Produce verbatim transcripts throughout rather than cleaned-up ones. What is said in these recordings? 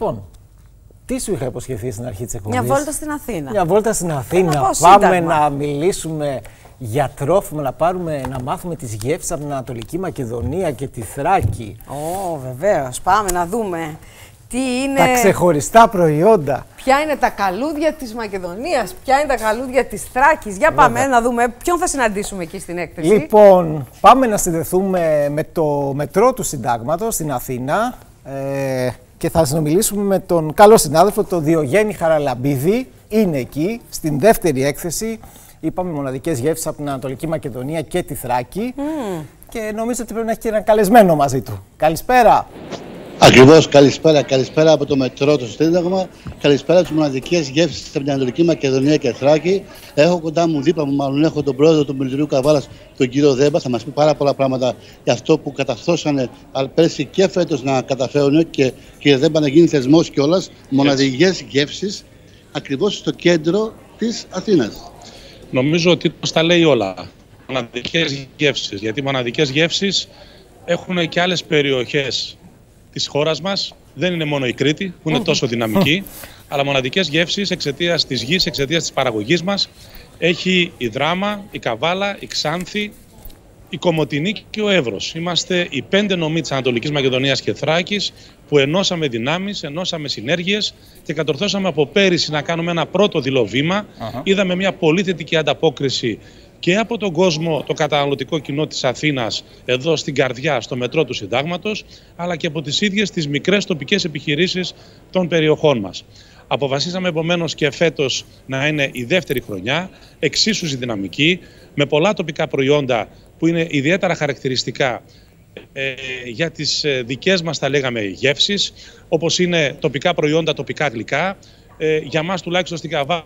Λοιπόν, τι σου είχα υποσχεθεί στην αρχή της εκπομπής? Μια βόλτα στην Αθήνα. Μια βόλτα στην Αθήνα. Πάμε να μιλήσουμε για τρόφιμα, να, πάρουμε, να μάθουμε τις γεύσεις από την Ανατολική Μακεδονία και τη Θράκη. Ω, βεβαίως. Πάμε να δούμε τι είναι... τα ξεχωριστά προϊόντα. Ποια είναι τα καλούδια της Μακεδονίας, ποια είναι τα καλούδια της Θράκης. Για πάμε Βέβαια. να δούμε ποιον θα συναντήσουμε εκεί στην έκθεση. Λοιπόν, πάμε να συνδεθούμε με το μετρό του Συντάγματος στην Αθήνα ε, και θα συνομιλήσουμε με τον καλό συνάδελφο, τον Διογέννη Χαραλαμπίδη. Είναι εκεί, στην δεύτερη έκθεση. Είπαμε μοναδικές γεύσεις από την Ανατολική Μακεδονία και τη Θράκη. Mm. Και νομίζω ότι πρέπει να έχει και έναν καλεσμένο μαζί του. Καλησπέρα. Ακριβώς, καλησπέρα. Καλησπέρα από το μετρό του Σύνταγμα. Καλησπέρα από τις μοναδικές γεύσεις από την Ανατολική Μακεδονία και Θράκη. Έχω κοντά μου, δίπλα μου, μάλλον έχω τον πρόεδρο του Μιλητηρίου Καβάλας, τον κύριο Δέμπα. Θα μας πει πάρα πολλά πράγματα για αυτό που καταρθώσανε πέρσι και φέτος να καταφέρουν και κύριε Δέμπα να γίνει θεσμός κιόλας. Μοναδικές γεύσεις ακριβώς στο κέντρο της Αθήνας. Νομίζω ότι τα λέει όλα. Μοναδικές γεύσεις. Γιατί μοναδικές γεύσεις έχουν και άλλες περιοχές της χώρας μας. Δεν είναι μόνο η Κρήτη που είναι τόσο δυναμική, αλλά μοναδικές γεύσεις εξαιτίας της γης, εξαιτίας της παραγωγής μας. Έχει η Δράμα, η Καβάλα, η Ξάνθη, η Κομοτηνή και ο Εύρος. Είμαστε οι πέντε νομοί της Ανατολικής Μακεδονίας και Θράκης που ενώσαμε δυνάμεις, ενώσαμε συνέργειες και κατορθώσαμε από πέρυσι να κάνουμε ένα πρώτο δειλό βήμα. Uh-huh. Είδαμε μια πολύ θετική ανταπόκριση και από τον κόσμο, το καταναλωτικό κοινό της Αθήνας, εδώ στην καρδιά, στο μετρό του Συντάγματος, αλλά και από τις ίδιες τις μικρές τοπικές επιχειρήσεις των περιοχών μας. Αποφασίσαμε επομένως και φέτος να είναι η δεύτερη χρονιά, εξίσου δυναμική, με πολλά τοπικά προϊόντα που είναι ιδιαίτερα χαρακτηριστικά ε, για τις ε, δικές μας, θα λέγαμε, γεύσεις, όπως είναι τοπικά προϊόντα, τοπικά γλυκά. Ε, για μας τουλάχιστον στην Καβάλα,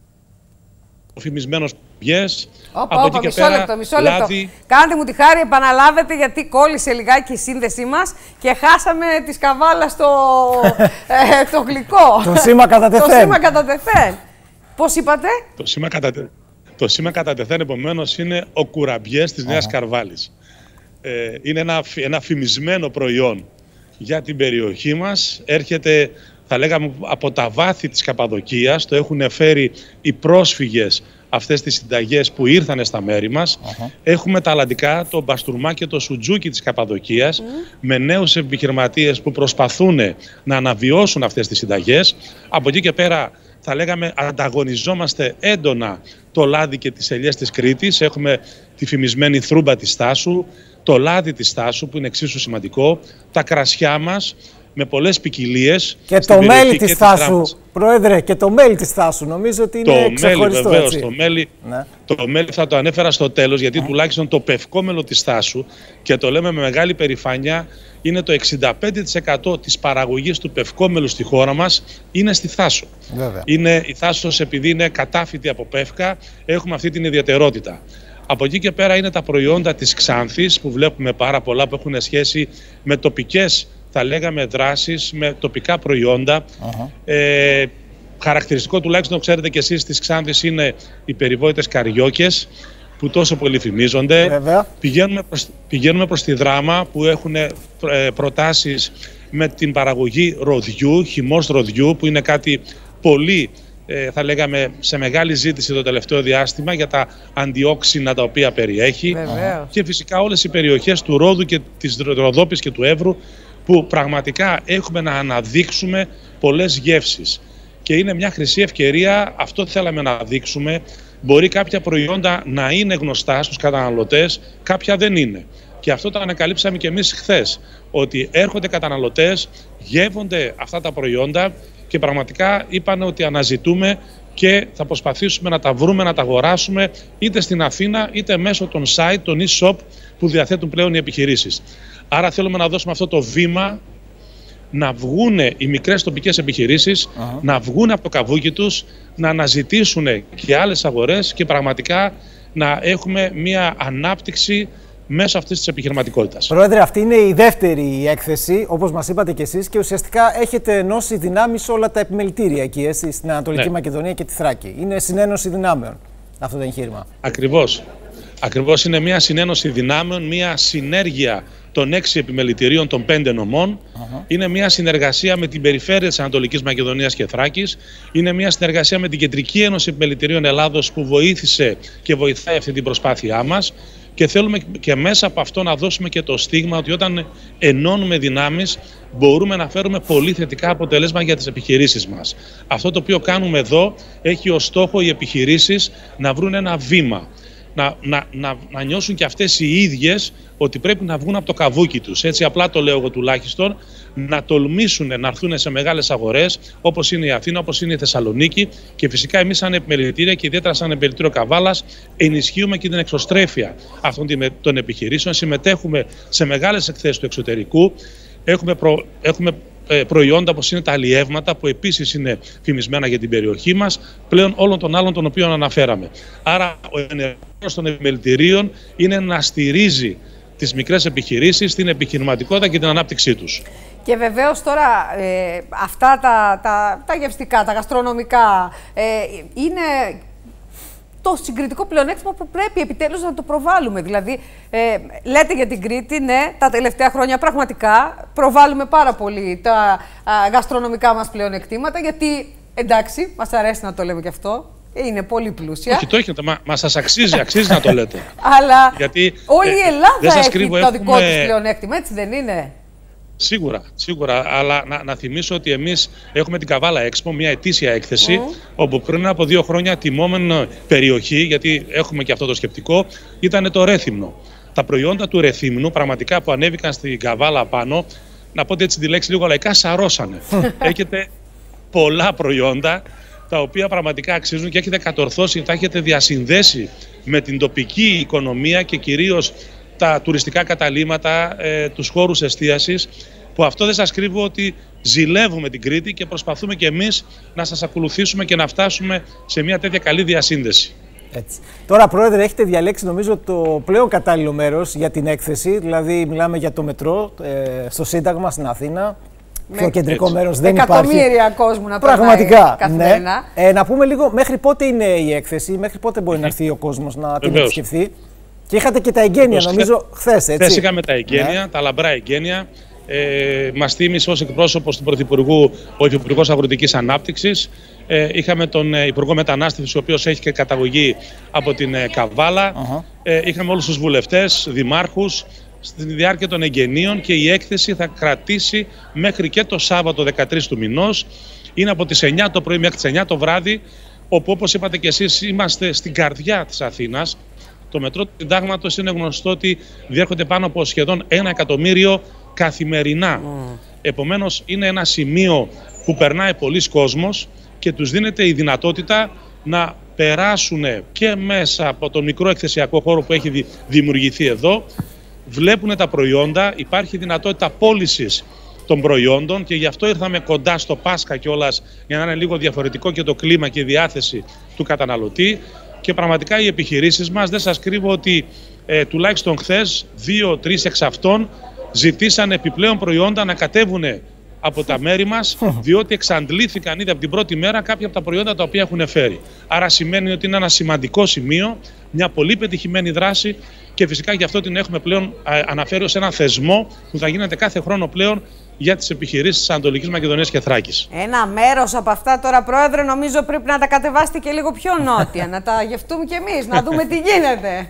ο φημισμένος πιές. Όπα, όπα, μισό λεπτό, μισό λεπτό. Λάδι. Κάντε μου τη χάρη, επαναλάβετε, γιατί κόλλησε λιγάκι η σύνδεσή μας και χάσαμε της Καβάλας στο ε, το γλυκό. Το σήμα κατά τεθέν. Το σήμα κατά τεθέν. Πώς είπατε? Το σήμα κατά τεθέν. Το σήμα κατά τεθέν, επομένως, είναι ο κουραμπιές της Νέας Καρβάλης. Ε, είναι ένα, ένα φημισμένο προϊόν για την περιοχή μας. Έρχεται, θα λέγαμε, από τα βάθη της Καπαδοκίας. Το έχουν φέρει οι πρόσφυγες αυτές τις συνταγές που ήρθανε στα μέρη μας. Uh-huh. Έχουμε τα αλλαντικά, το μπαστούρμα και το σουτζούκι της Καπαδοκίας, uh-huh. με νέους επιχειρηματίες που προσπαθούν να αναβιώσουν αυτές τις συνταγές. Από εκεί και πέρα, θα λέγαμε, ανταγωνιζόμαστε έντονα το λάδι και τις ελιές της Κρήτης. Έχουμε τη φημισμένη θρούμπα της Στάσου, το λάδι της Στάσου που είναι εξίσου σημαντικό, τα κρασιά μας με πολλές ποικιλίες. Και το μέλι της Στάσου, Πρόεδρε, και το μέλι της Στάσου, νομίζω ότι είναι το ξεχωριστό. Μέλι, βεβαίως, το μέλι, ναι. το μέλι θα το ανέφερα στο τέλος, γιατί mm. τουλάχιστον το πευκόμελο της Στάσου, και το λέμε με μεγάλη περηφάνεια, είναι το εξήντα πέντε τοις εκατό της παραγωγής του πευκόμελου στη χώρα μας είναι στη Θάσο. Βέβαια. Είναι, η Θάσος, επειδή είναι κατάφυτη από πεύκα, έχουμε αυτή την ιδιαιτερότητα. Από εκεί και πέρα είναι τα προϊόντα της Ξάνθης, που βλέπουμε πάρα πολλά που έχουν σχέση με τοπικές, θα λέγαμε, δράσεις, με τοπικά προϊόντα. Uh-huh. Ε, χαρακτηριστικό, τουλάχιστον ξέρετε και εσείς, της Ξάνθης είναι οι περιβόητες καριόκες που τόσο πολύ φημίζονται. Πηγαίνουμε προς, πηγαίνουμε προς τη Δράμα, που έχουν ε, προτάσεις με την παραγωγή ροδιού, χυμός ροδιού, που είναι κάτι πολύ, ε, θα λέγαμε, σε μεγάλη ζήτηση το τελευταίο διάστημα για τα αντιόξινα τα οποία περιέχει. Βεβαίως. Και φυσικά όλες οι περιοχές του Ρόδου και της Ροδόπης και του Εύρου, που πραγματικά έχουμε να αναδείξουμε πολλές γεύσεις. Και είναι μια χρυσή ευκαιρία, αυτό θέλαμε να δείξουμε. Μπορεί κάποια προϊόντα να είναι γνωστά στους καταναλωτές, κάποια δεν είναι. Και αυτό το ανακαλύψαμε και εμείς χθες, ότι έρχονται καταναλωτές, γεύονται αυτά τα προϊόντα και πραγματικά είπαν ότι αναζητούμε και θα προσπαθήσουμε να τα βρούμε, να τα αγοράσουμε είτε στην Αθήνα είτε μέσω των site, των e-shop που διαθέτουν πλέον οι επιχειρήσεις. Άρα θέλουμε να δώσουμε αυτό το βήμα, να βγουν οι μικρές τοπικές επιχειρήσεις, uh-huh. να βγουν από το καβούκι τους, να αναζητήσουν και άλλες αγορές και πραγματικά να έχουμε μια ανάπτυξη μέσω αυτής της επιχειρηματικότητας. Πρόεδρε, αυτή είναι η δεύτερη έκθεση, όπως μας είπατε και εσείς, και ουσιαστικά έχετε ενώσει δυνάμεις όλα τα επιμελητήρια εκεί, έτσι, στην Ανατολική ναι. Μακεδονία και τη Θράκη. Είναι συνένωση δυνάμεων αυτό το εγχείρημα. Ακριβώς. Ακριβώς είναι μια συνένωση δυνάμεων, μια συνέργεια των έξι επιμελητηρίων των πέντε νομών. Uh-huh. Είναι μια συνεργασία με την περιφέρεια της Ανατολικής Μακεδονίας και Θράκης. Είναι μια συνεργασία με την Κεντρική Ένωση Επιμελητηρίων Ελλάδος που βοήθησε και βοηθάει αυτή την προσπάθειά μας. Και θέλουμε και μέσα από αυτό να δώσουμε και το στίγμα ότι όταν ενώνουμε δυνάμεις μπορούμε να φέρουμε πολύ θετικά αποτελέσματα για τις επιχειρήσεις μας. Αυτό το οποίο κάνουμε εδώ έχει ως στόχο οι επιχειρήσεις να βρουν ένα βήμα. Να, να, να, να νιώσουν και αυτές οι ίδιες ότι πρέπει να βγουν από το καβούκι τους. Έτσι απλά το λέω εγώ τουλάχιστον, να τολμήσουν να έρθουν σε μεγάλες αγορές όπως είναι η Αθήνα, όπως είναι η Θεσσαλονίκη και φυσικά εμείς σαν επιμελητήρια και ιδιαίτερα σαν επιμελητήριο Καβάλας ενισχύουμε και την εξωστρέφεια αυτών των επιχειρήσεων. Συμμετέχουμε σε μεγάλες εκθέσεις του εξωτερικού. Έχουμε, προ, έχουμε προϊόντα όπως είναι τα αλλιεύματα που επίσης είναι φημισμένα για την περιοχή μας, πλέον όλων των άλλων των οποίων αναφέραμε. Άρα ο ενεργός των επιμελητηρίων είναι να στηρίζει τις μικρές επιχειρήσεις, την επιχειρηματικότητα και την ανάπτυξή τους. Και βεβαίως τώρα ε, αυτά τα, τα, τα γευστικά, τα γαστρονομικά ε, είναι το συγκριτικό πλεονέκτημα που πρέπει επιτέλους να το προβάλλουμε. Δηλαδή, ε, λέτε για την Κρήτη, ναι, τα τελευταία χρόνια πραγματικά προβάλλουμε πάρα πολύ τα α, γαστρονομικά μας πλεονεκτήματα, γιατί, εντάξει, μας αρέσει να το λέμε και αυτό, είναι πολύ πλούσια. Όχι, το έχετε, μα, μα σας αξίζει, αξίζει να το λέτε. Αλλά γιατί, όλη η Ελλάδα ε, έχει κρύβω, το έχουμε... δικό της πλεονέκτημα, έτσι δεν είναι? Σίγουρα, σίγουρα. Αλλά να, να θυμίσω ότι εμείς έχουμε την Καβάλα Expo, μια ετήσια έκθεση, mm. όπου πριν από δύο χρόνια τιμόμενη περιοχή, γιατί έχουμε και αυτό το σκεπτικό, ήταν το Ρέθυμνο. Τα προϊόντα του Ρεθύμνου, πραγματικά που ανέβηκαν στην Καβάλα πάνω, να πω έτσι τη λέξη λίγο λαϊκά, σαρώσανε. Έχετε πολλά προϊόντα τα οποία πραγματικά αξίζουν και έχετε κατορθώσει, τα έχετε διασυνδέσει με την τοπική οικονομία και κυρίως τα τουριστικά καταλύματα, ε, τους χώρους εστίασης, που αυτό δεν σας κρύβω ότι ζηλεύουμε την Κρήτη και προσπαθούμε και εμείς να σας ακολουθήσουμε και να φτάσουμε σε μια τέτοια καλή διασύνδεση. Έτσι. Τώρα, Πρόεδρε, έχετε διαλέξει νομίζω το πλέον κατάλληλο μέρος για την έκθεση, δηλαδή μιλάμε για το μετρό ε, στο Σύνταγμα στην Αθήνα. Με πιο κεντρικό έτσι. Μέρος δεν υπάρχει. Εκατομμύρια κόσμου να πραγματικά, ναι. Ε, να πούμε λίγο μέχρι πότε είναι η έκθεση, μέχρι πότε μπορεί να έρθει ο κόσμος να την επισκεφθεί. Και είχατε και τα εγγένεια, νομίζω, χθες, έτσι. Χθες είχαμε τα εγγένεια, ναι. τα λαμπρά εγγένεια. Ε, μας θύμισε ως εκπρόσωπος του Πρωθυπουργού ο Υφυπουργός Αγροτικής Ανάπτυξης. Ε, είχαμε τον ε, Υπουργό Μετανάστευσης, ο οποίος έχει και καταγωγή από την ε, Καβάλα. Uh-huh. ε, είχαμε όλους τους βουλευτές, δημάρχους, στη διάρκεια των εγγενείων και η έκθεση θα κρατήσει μέχρι και το Σάββατο δεκατρείς του μηνός. Είναι από τις εννιά το πρωί μέχρι τις εννιά το βράδυ, όπου όπως είπατε και εσείς είμαστε στην καρδιά της Αθήνας. Το μετρό του Συντάγματος είναι γνωστό ότι διέρχονται πάνω από σχεδόν ένα εκατομμύριο καθημερινά. Mm. Επομένως είναι ένα σημείο που περνάει πολλής κόσμος και τους δίνεται η δυνατότητα να περάσουν και μέσα από τον μικρό εκθεσιακό χώρο που έχει δημιουργηθεί εδώ. Βλέπουν τα προϊόντα, υπάρχει δυνατότητα πώλησης των προϊόντων και γι' αυτό ήρθαμε κοντά στο Πάσχα κιόλας, για να είναι λίγο διαφορετικό και το κλίμα και η διάθεση του καταναλωτή. Και πραγματικά οι επιχειρήσεις μας, δεν σας κρύβω ότι ε, τουλάχιστον χθες δύο-τρεις εξ αυτών ζητήσαν επιπλέον προϊόντα να κατέβουν από τα μέρη μας, διότι εξαντλήθηκαν ήδη από την πρώτη μέρα κάποια από τα προϊόντα τα οποία έχουν φέρει. Άρα σημαίνει ότι είναι ένα σημαντικό σημείο, μια πολύ πετυχημένη δράση και φυσικά γι' αυτό την έχουμε πλέον ε, αναφέρει ως ένα θεσμό που θα γίνεται κάθε χρόνο πλέον για τις επιχειρήσεις της Ανατολικής Μακεδονίας και Θράκης. Ένα μέρος από αυτά τώρα, Πρόεδρε, νομίζω πρέπει να τα κατεβάσετε και λίγο πιο νότια, να τα γευτούμε κι εμείς, να δούμε τι γίνεται.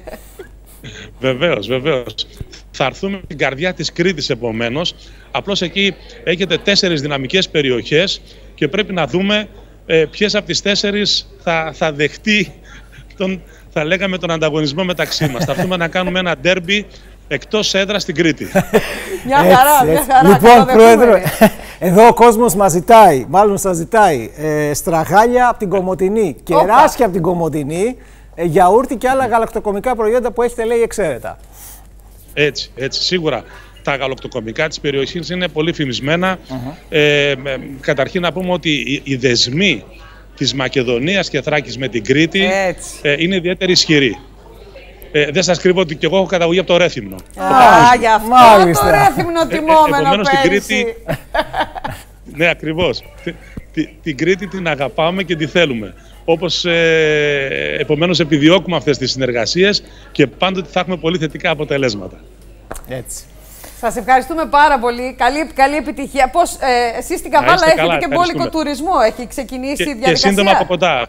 Βεβαίως, βεβαίως. Θα έρθουμε στην καρδιά της Κρήτης επομένως. Απλώς εκεί έχετε τέσσερις δυναμικές περιοχές και πρέπει να δούμε ε, ποιες από τις τέσσερις θα, θα δεχτεί τον, θα λέγαμε, τον ανταγωνισμό μεταξύ μας. Θα έρθουμε να κάνουμε ένα ντέρμπι εκτός έδρας στην Κρήτη. Μια χαρά, μια χαρά. Λοιπόν, Πρόεδρε, εδώ ο κόσμος μας ζητάει, μάλλον σας ζητάει, ε, στραγάλια από την Κομοτηνή, κεράσια από την Κομοτηνή, ε, γιαούρτι και άλλα γαλακτοκομικά προϊόντα που έχετε, λέει, εξαίρετα. Έτσι, έτσι, σίγουρα. Τα γαλακτοκομικά της περιοχής είναι πολύ φημισμένα. Uh-huh. ε, ε, καταρχήν να πούμε ότι οι, οι δεσμοί της Μακεδονίας και Θράκης με την Κρήτη ε, είναι ιδιαίτερα ισχυροί. Ε, δεν σας κρύβω ότι και εγώ έχω καταγωγή από το Ρέθυμνο. Α, γι' αυτό μάλιστα. Το Ρέθυμνο τιμόμενο ε, ε, στην Κρήτη. Ναι, ακριβώς. Τη, την Κρήτη την αγαπάμε και τη θέλουμε. Όπως ε, επομένως επιδιώκουμε αυτές τις συνεργασίες και πάντοτε θα έχουμε πολύ θετικά αποτελέσματα. Έτσι. Σας ευχαριστούμε πάρα πολύ. Καλή, καλή επιτυχία. Πώς, ε, εσείς στην Καβάλα έχετε καλά, και μπόλικο τουρισμό. Έχει ξεκινήσει και, η διαδικασία. Και σύντομα από κοντά.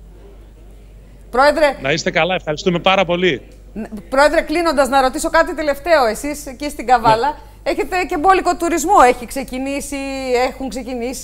Πρόεδρε, να είστε καλά. Ευχαριστούμε πάρα πολύ. Πρόεδρε, κλείνοντας, να ρωτήσω κάτι τελευταίο. Εσείς εκεί στην Καβάλα ναι. έχετε και μπόλικο τουρισμό. Έχει ξεκινήσει, έχουν ξεκινήσει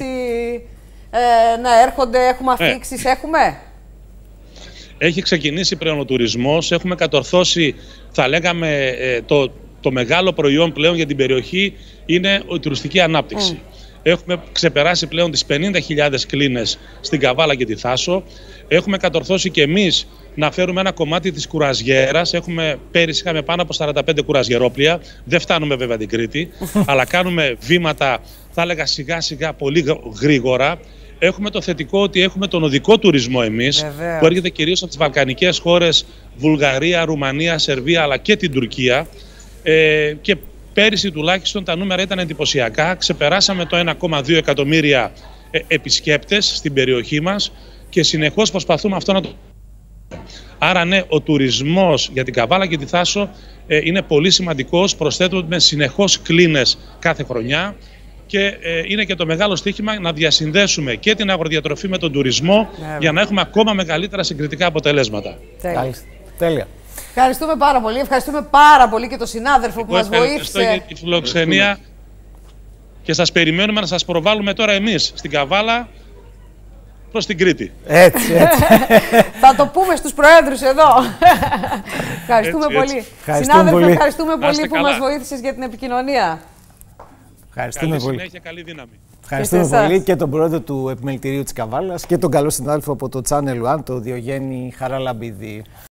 ε, να έρχονται, έχουμε αφήξεις, ναι. έχουμε. Έχει ξεκινήσει πλέον ο τουρισμός. Έχουμε κατορθώσει, θα λέγαμε, ε, το... Το μεγάλο προϊόν πλέον για την περιοχή είναι η τουριστική ανάπτυξη. Mm. Έχουμε ξεπεράσει πλέον τις πενήντα χιλιάδες κλίνες στην Καβάλα και τη Θάσο. Έχουμε κατορθώσει και εμείς να φέρουμε ένα κομμάτι της κουραζιέρας. Έχουμε, πέρυσι είχαμε πάνω από σαράντα πέντε κουραζιερόπλια. Δεν φτάνουμε βέβαια την Κρήτη, αλλά κάνουμε βήματα, θα έλεγα σιγά σιγά, πολύ γρήγορα. Έχουμε το θετικό ότι έχουμε τον οδικό τουρισμό εμείς, Βεβαίως. που έρχεται κυρίως από τις βαλκανικές χώρες, Βουλγαρία, Ρουμανία, Σερβία, αλλά και την Τουρκία. Ε, και πέρυσι τουλάχιστον τα νούμερα ήταν εντυπωσιακά. Ξεπεράσαμε το ένα κόμμα δύο εκατομμύρια ε, επισκέπτες στην περιοχή μας και συνεχώς προσπαθούμε αυτό να το... Άρα ναι, ο τουρισμός για την Καβάλα και τη Θάσο ε, είναι πολύ σημαντικός. Προσθέτουμε συνεχώς κλίνες κάθε χρονιά και ε, είναι και το μεγάλο στοίχημα να διασυνδέσουμε και την αγροδιατροφή με τον τουρισμό yeah. για να έχουμε ακόμα μεγαλύτερα συγκριτικά αποτελέσματα. Τέλεια. Τέλεια. Ευχαριστούμε πάρα πολύ. Ευχαριστούμε πάρα πολύ και τον συνάδελφο που μας βοήθησε. Ευχαριστώ για τη φιλοξενία και σας περιμένουμε να σας προβάλλουμε τώρα εμείς στην Καβάλα προς την Κρήτη. Έτσι, έτσι. Θα το πούμε στους προέδρους εδώ. Ευχαριστούμε έτσι, πολύ. Έτσι. Συνάδελφε, πολύ. ευχαριστούμε πολύ που καλά. μας βοήθησες για την επικοινωνία. Ευχαριστούμε καλή πολύ. Συνέχεια, καλή δύναμη. Ευχαριστούμε και πολύ και τον πρόεδρο του Επιμελητηρίου της Καβάλας και τον καλό συνάδελφο από το Channel One, τον Διογέννη Χαραλαμπίδη.